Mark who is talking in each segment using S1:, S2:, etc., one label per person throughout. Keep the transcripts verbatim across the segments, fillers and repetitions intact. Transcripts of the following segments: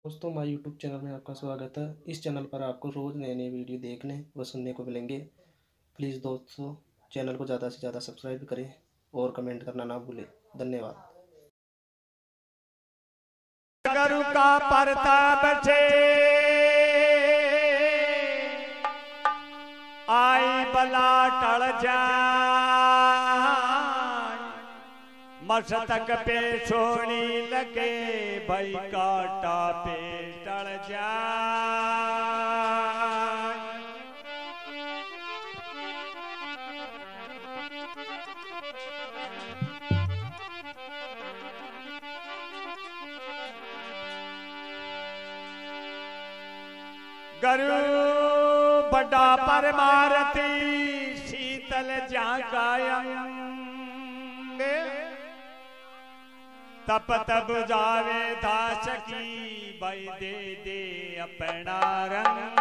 S1: दोस्तों, हमारे YouTube channel में आपका स्वागत है। इस चैनल पर आपको रोज़ नए नए वीडियो देखने व सुनने को मिलेंगे। प्लीज़ दोस्तों, चैनल को ज़्यादा से ज़्यादा सब्सक्राइब करें और कमेंट करना ना भूलें। धन्यवाद।
S2: गुरु का प्रताप से आई बला टल जाए, मस्तक पे सोनी लगे भाई काटा पे टल जाए। गुरु बड़ा परमारती शीतल जागायंग, तप तब जावे दास की भाई दे दे अपना रंग।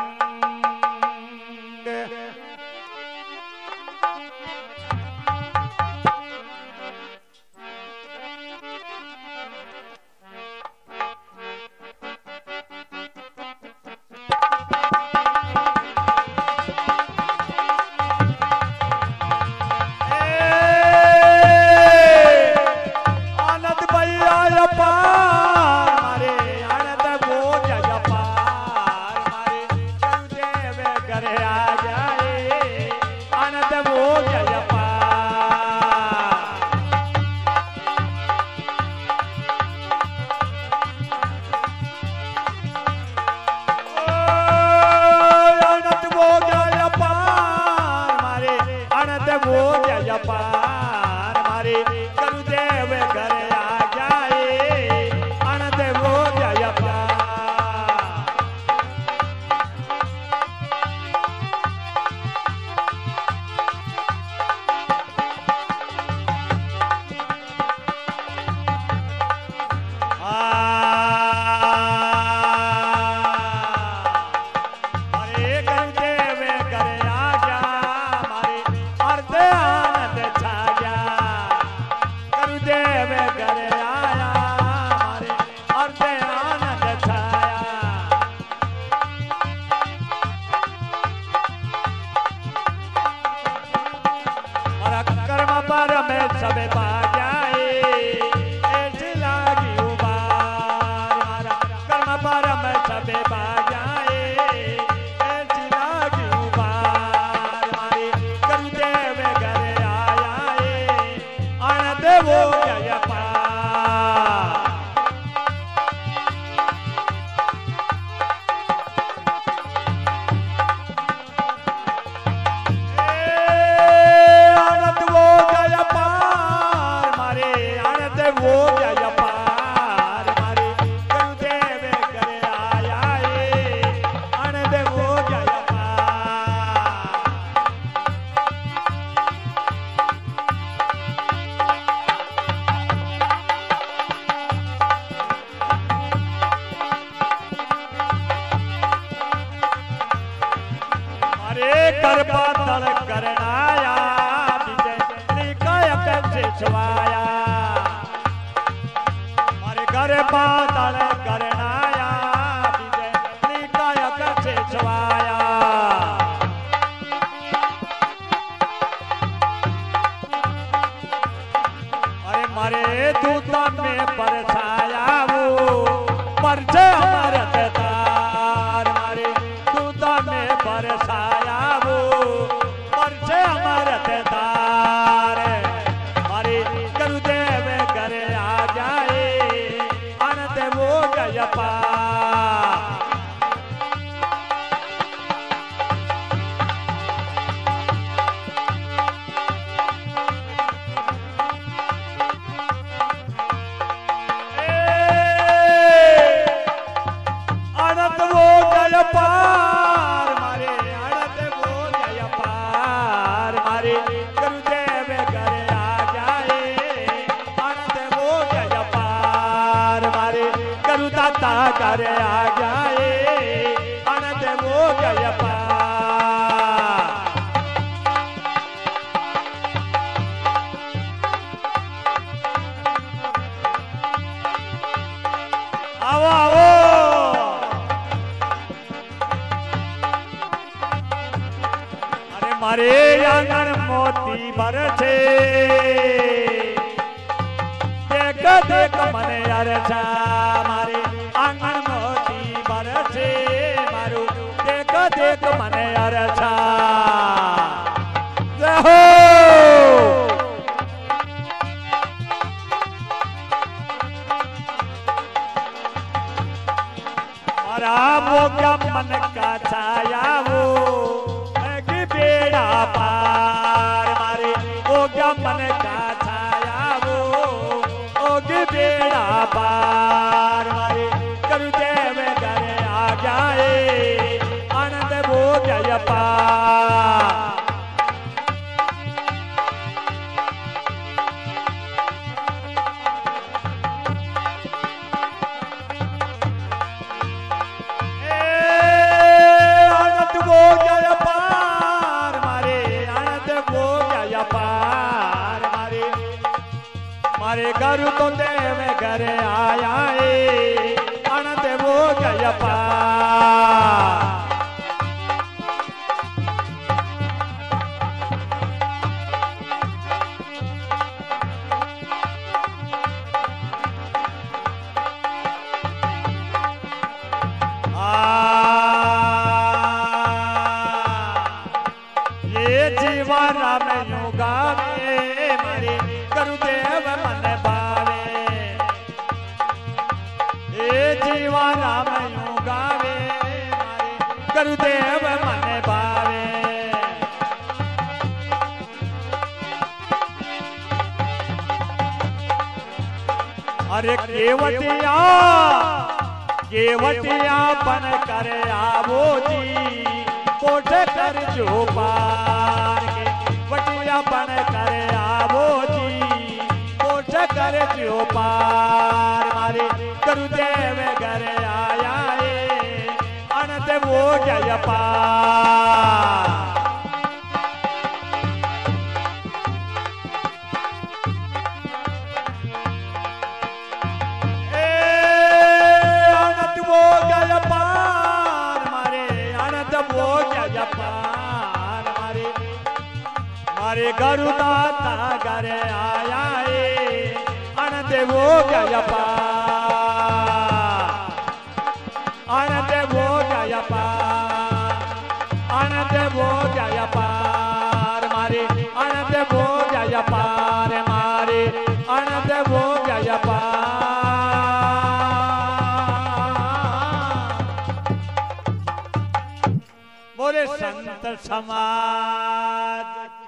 S2: करे आ जाए आनंद वो गया पार। आओ आओ मारे आंगन मोती बरछे देख देख मने अरछा मारे आंगन मोती बरछे मारू देख देख मने अरछा रहो वो क्या मन का छाया वो बेड़ा पार मारे वो क्या मन का छाया वो ओगे बेड़ा पार मारे गुरुदेव घर आ जाए आनंद वो जय पार मारे घर तो देव घर आया है आनंद वो जय पार ये जीवन में युगा में मारे गुरुदेव मन भावे ये जीवन में युगा में मारे गुरुदेव मन भावे अरे केवटिया केवटिया बन कर आवो जी कोठ कर जो पार के वटिया बन कर आवो जी कोठ कर जो पार मारे गुरुदेव घर आया है अनंत वो जय पार मारे गरुदाता घर आया है आनंद वो जय पार आनंद वो जय पार आनंद वो जय पार मारे आनंद वो जय पार मारे आनंद वो जय पार बोले संत समाज